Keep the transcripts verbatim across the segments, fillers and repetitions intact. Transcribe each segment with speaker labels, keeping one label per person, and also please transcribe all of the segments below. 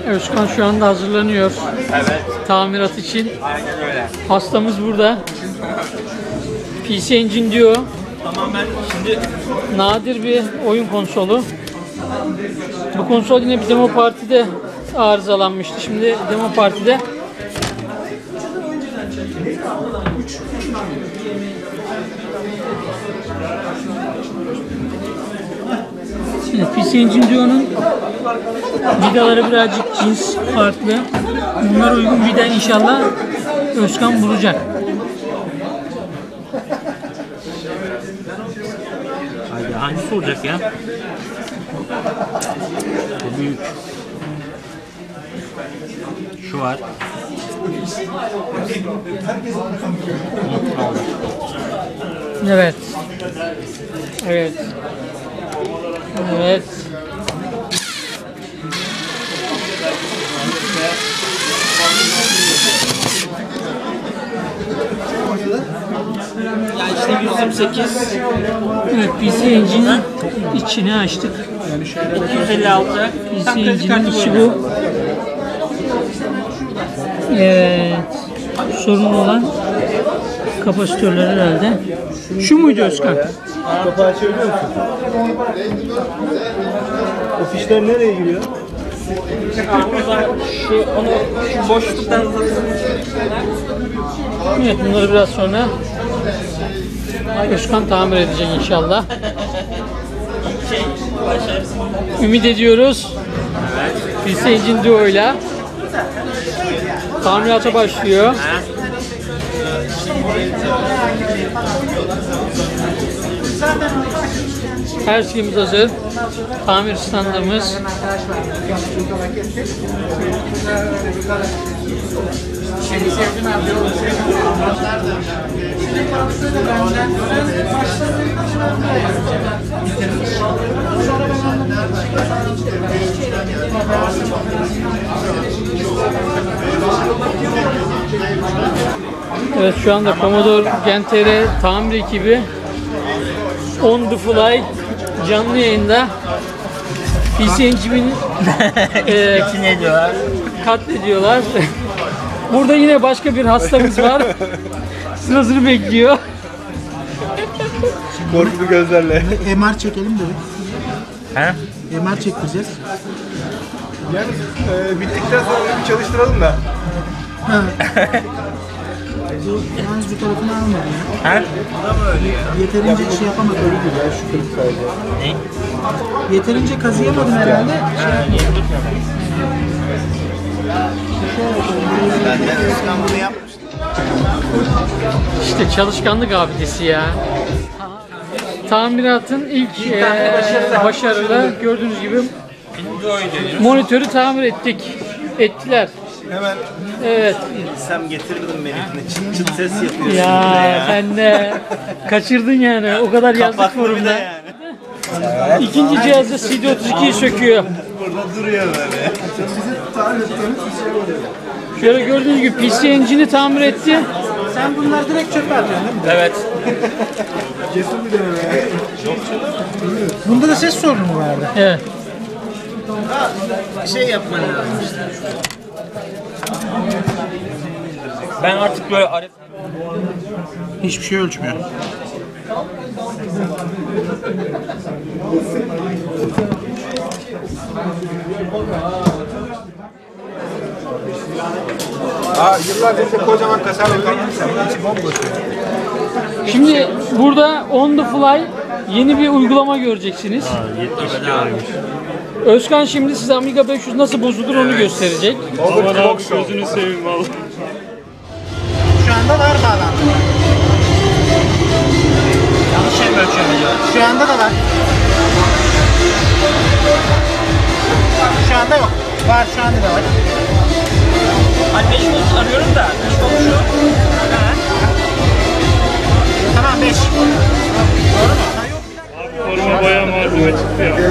Speaker 1: Özkan şu anda hazırlanıyor.
Speaker 2: Evet.
Speaker 1: Tamirat için.
Speaker 2: Aynen öyle.
Speaker 1: Hastamız burada. P C Engine diyor.
Speaker 2: Tamamen şimdi
Speaker 1: Nadir bir oyun konsolu. Bu konsol yine bir demo partide arızalanmıştı. Şimdi demo partide şimdi P C Engine Duo'nun vidaları birazcık cins farklı. Bunlara uygun vida inşallah Özkan bulacak.
Speaker 2: Haydi hangisi olacak ya? Bu büyük. Şu var.
Speaker 1: Evet. Evet. Evet.
Speaker 2: Ya işte yüz yirmi sekiz.
Speaker 1: Evet, P C Engine'in içini açtık.
Speaker 2: iki yüz elli altı.
Speaker 1: P C Engine'in içi bu. Evet. Sorun olan kapasitörler herhalde. Şu muydu Özkan?
Speaker 3: Kapağı açabiliyor musun? O fişler nereye giriyor?
Speaker 2: Şu onu şu boşluktan
Speaker 1: Evet, bunları biraz sonra Özkan tamir edecek inşallah.
Speaker 2: şey başarısın.
Speaker 1: Ümit ediyoruz. P C Engine Duo ile tamirata başlıyor. Her şeyimiz hazır. Tamir standımız. Evet, şu anda Commodore Gen T R tamir ekibi on the fly canlı yayında P C Engine'in e,
Speaker 2: Ne diyorlar?
Speaker 1: katlediyorlar. Burada yine başka bir hastamız var. Sırasını bekliyor.
Speaker 3: Korkulu gözlerle.
Speaker 4: M R çekelim dedik.
Speaker 2: He?
Speaker 4: M R çektireceğiz.
Speaker 3: Yalnız e, bittikten sonra bir çalıştıralım da.
Speaker 4: Ha. Bu yalnız bu tarafını almadı ya.
Speaker 2: He?
Speaker 4: Yeterince şey yapamadım.
Speaker 3: Ya şu kırık sadece.
Speaker 2: Ne?
Speaker 4: Yeterince kazıyamadım herhalde.
Speaker 3: Ben de Özkan bunu yapmıştım.
Speaker 1: İşte çalışkanlık abidesi ya. Tamiratın ilk e, başarılı gördüğünüz gibi monitörü tamir ettik. Ettiler.
Speaker 3: Hemen
Speaker 1: Evet.
Speaker 3: sen getirdin benimkini. Çıt çıt ses yapıyorsun.
Speaker 1: Ya sen de kaçırdın yani. O kadar yazdık
Speaker 3: Kapaklı bir de
Speaker 1: forumda.
Speaker 3: yani.
Speaker 1: İkinci cihazda C D otuz ikiyi söküyor.
Speaker 3: Burada duruyor böyle.
Speaker 1: Şöyle gördüğünüz gibi P C Engine'i tamir etti.
Speaker 4: Sen bunları direkt çöpe atıyorsun değil mi?
Speaker 2: Evet.
Speaker 4: Cesur bir deneme. Bunda da ses sorunu mu vardı?
Speaker 1: Evet.
Speaker 2: Şey yapman lazım işte. Ben artık böyle arif...
Speaker 4: Hiçbir şey ölçmüyor.
Speaker 3: Aa, yıllardır işte kocaman kasayla kalmışsın. İçi bomboş.
Speaker 1: Şimdi burada on the fly yeni bir uygulama göreceksiniz. Özkan şimdi size Amiga beş yüz nasıl bozulur onu gösterecek.
Speaker 3: Aman abi
Speaker 5: Gözünü seveyim vallahi.
Speaker 4: Şu anda var bağlantı.
Speaker 2: Yanlış şey mi ölçüyorum acaba?
Speaker 4: Şu anda da var. Şu anda yok. Var, şu anda da var.
Speaker 2: Hani beş volt arıyorum da. beş volt şu. Ha.
Speaker 4: Tamam, beş. Doğru mu?
Speaker 5: Forma bayağı malzeme çıktı ya.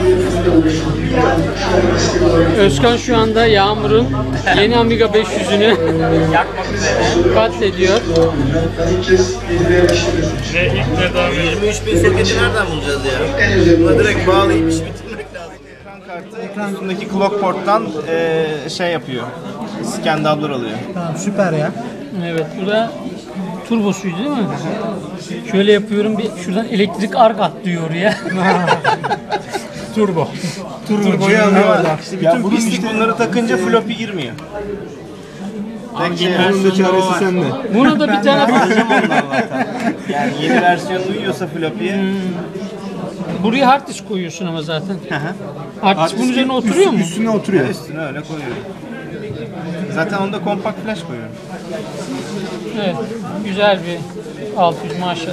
Speaker 1: Özkan şu anda Yağmur'un yeni Amiga beş yüzünü
Speaker 2: Yakmak üzere.
Speaker 1: katlediyor.
Speaker 5: Ne ilk ne daha
Speaker 3: yirmi üç bin soketi nereden bulacağız ya? Buna direkt bağlayıp iş bitirmek lazım. Ekran kartı
Speaker 4: ekran.
Speaker 3: Üstündeki clock port'tan e, şey yapıyor. Scan doubler alıyor.
Speaker 4: Tamam süper ya.
Speaker 1: Evet, bu da turbosuydu değil mi? Şöyle yapıyorum, bir şuradan elektrik ark atlıyor ya.
Speaker 4: Turbo. Turboyu alıyor orada.
Speaker 3: İşte bütün pislik bunları takınca floppy girmiyor. Tek şey,
Speaker 2: Bunun da çaresi
Speaker 3: sende.
Speaker 1: Buna da bir tane
Speaker 3: Alacağım ondan zaten. Yani yeni versiyon uyuyorsa floppy'ye.
Speaker 1: buraya hard disk koyuyorsun ama zaten. Hard disk bunun üzerine oturuyor mu?
Speaker 3: Üstüne oturuyor. Üstüne öyle koyuyorum. Zaten onda kompakt flash koyuyorum.
Speaker 1: Evet, güzel bir altı yüz maşallah.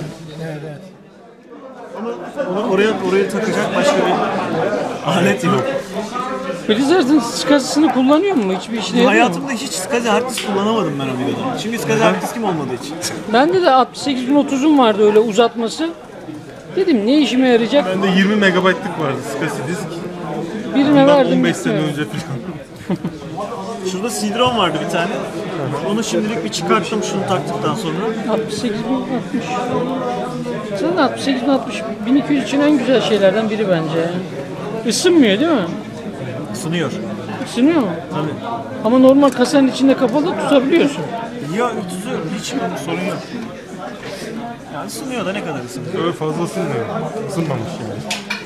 Speaker 6: Onu oraya oraya takacak başka bir alet yok.
Speaker 1: Blizzard'ın skazısını kullanıyor mu? Hiçbir işine yarıyor mu?
Speaker 6: Hayatımda hiç SCSI hard disk kullanamadım ben o videoda. Çünkü SCSI hard diskim olmadığı için.
Speaker 1: Bende de altmış sekiz bin otuzum vardı öyle uzatması. Dedim ne işime yarayacak?
Speaker 5: Bende yirmi megabaytlık vardı SCSI disk.
Speaker 1: Birine
Speaker 5: Bundan
Speaker 1: verdim.
Speaker 5: on beş sene
Speaker 1: evet.
Speaker 5: önce falan.
Speaker 6: Şurada C D ROM vardı bir tane. Onu şimdilik bir çıkarttım şunu taktıktan sonra.
Speaker 1: altmış sekiz bin altmış. Zaten altmış sekiz bin altmış bin iki yüz için en güzel şeylerden biri bence. Yani. Isınmıyor değil mi?
Speaker 6: Isınıyor.
Speaker 1: Isınıyor mu?
Speaker 6: Tabii.
Speaker 1: Ama normal kasanın içinde kapalı tutabiliyorsun.
Speaker 6: Ya tutuyor hiç sorun yok. Yani ısınıyor da ne kadar ısınıyor.
Speaker 5: Öyle fazla ısınmıyor. Isınmamış yani.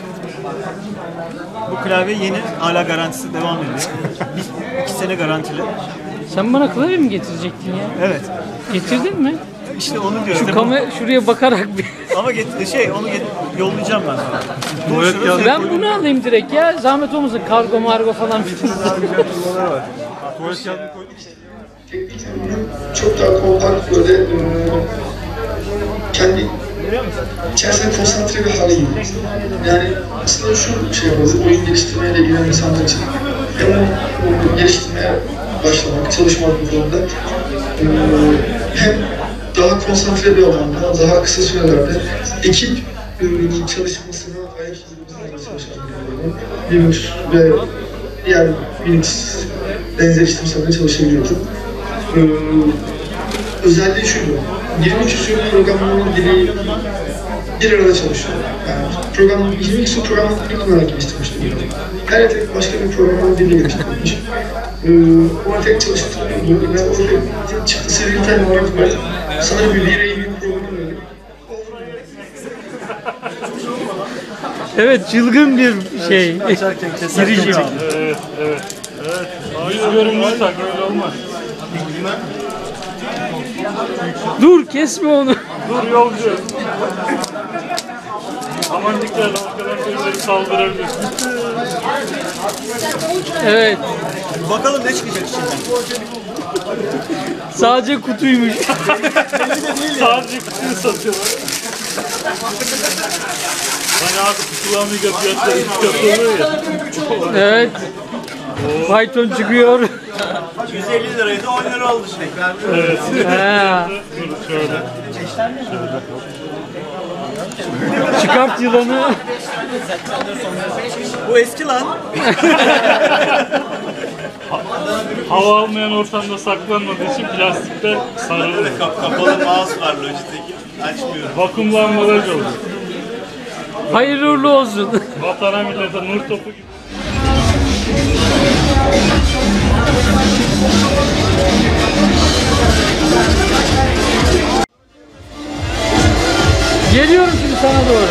Speaker 6: Bu klavye yeni hala garantisi devam ediyor. Bir, iki sene garantili.
Speaker 1: Sen bana klavye mi getirecektin ya?
Speaker 6: Evet.
Speaker 1: Getirdin mi?
Speaker 6: İşte onu diyorum.
Speaker 1: Şu kamera şuraya bakarak bir.
Speaker 6: Ama get, şey onu get, yollayacağım ben sana.
Speaker 5: Tuvalet kağıdı
Speaker 1: Ben bunu alayım direkt ya. Zahmet olmasın kargo margo falan filan.
Speaker 5: Tuvalet kağıdını koydum.
Speaker 7: Teknik ürünün çok daha kompakt böyle e, kendi içerisinde konsantre bir hale geliyor. Yani aslında şu şey yapalım, oyun geliştirmeyle ilgilenen insanlar için hem o, o geliştirmeye başlamak, çalışmak bu konuda e, hem daha konsantre bir alanda, daha kısa sürelerde ekip ürünün çalışmasına ayak izlemesine çalışan bir Linux ve diğer Unix benzer işlemlerle çalışabiliyordum. Ee, özelliği şuydu, yirmi küsur programlama dili bir arada çalışıyor. Yani program, yirmi küsur programlama dili kullanarak geliştirmiştim. Her tek başka bir programlama dili geliştirmiş. Ee, onu tek çalıştırıyordu ve orada çıktısı bir tane olarak böyle sanırım bir V-Ray bir programı öyle.
Speaker 1: Evet, çılgın bir şey.
Speaker 6: Açarken keserken
Speaker 1: Girişim.
Speaker 6: çaldı.
Speaker 5: Evet, evet. Evet. Yüz görünmüş tak öyle olmaz.
Speaker 1: Dur kesme onu.
Speaker 5: Dur yolcu. Aman dikkat arkadan birileri saldırabilir.
Speaker 1: Evet.
Speaker 6: Bakalım ne çıkacak içinden.
Speaker 1: Sadece kutuymuş.
Speaker 5: Sadece kutuyu satıyorlar. Hani abi kutulanmayacak fiyatlar üç katı oluyor ya.
Speaker 1: Evet. Python çıkıyor.
Speaker 6: yüz elli liraydı on lira oldu şey.
Speaker 5: Evet.
Speaker 1: Ha.
Speaker 5: Dur şöyle.
Speaker 1: Çıkart yılanı.
Speaker 6: Bu eski lan.
Speaker 5: Hava almayan ortamda saklanmadığı için plastikler sarılı.
Speaker 6: Kapalı mouse var Logitech'in. Açmıyorum.
Speaker 5: Vakumlanmalar olur.
Speaker 1: Hayırlı uğurlu olsun.
Speaker 5: Vatana millete nur topu gibi.
Speaker 1: Geliyorum şimdi sana doğru.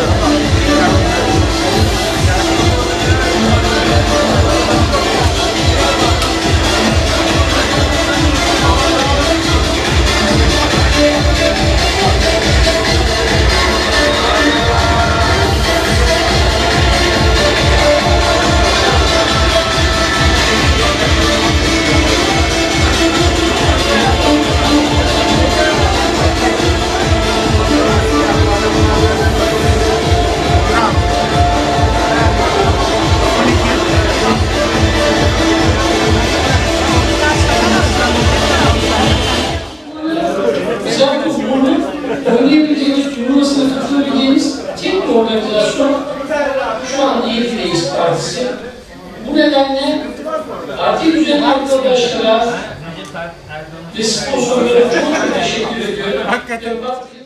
Speaker 8: Özellikle bunu oynayabileceğiniz, turnuvasına katılabileceğiniz tek bir organizasyon şu anda Yetkileyiz Partisi. Bu nedenle parti düzen arkadaşlara ve sponsorlara çok çok teşekkür ediyorum.
Speaker 4: Hakikaten